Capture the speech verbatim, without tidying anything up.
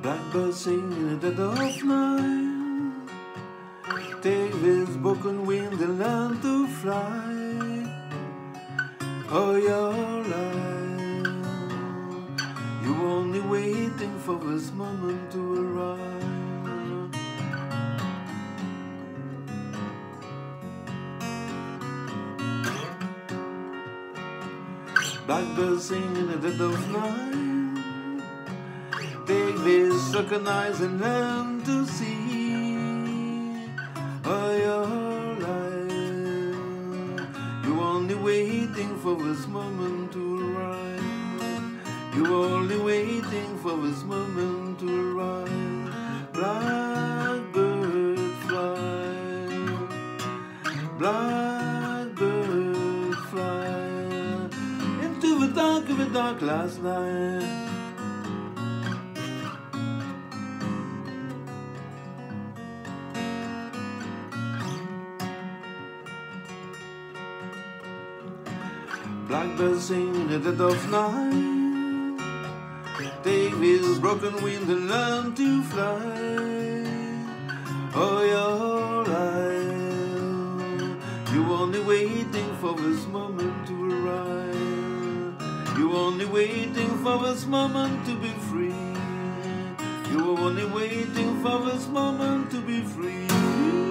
Blackbird sing in the dead of night. Take this broken wing and learn to fly. All your life, you're only waiting for this moment to arrive. Blackbird sing in the dead of night. Take these sunken eyes and learn to see. All your life, you're only waiting for this moment to arrive. You're only waiting for this moment to arrive. Blackbird fly, blackbird fly into the dark of the dark last night. Blackbird sing in the dead of night. Take this broken wing and learn to fly. All your life, you're only waiting for this moment to arrive. You're only waiting for this moment to be free. You're only waiting for this moment to be free.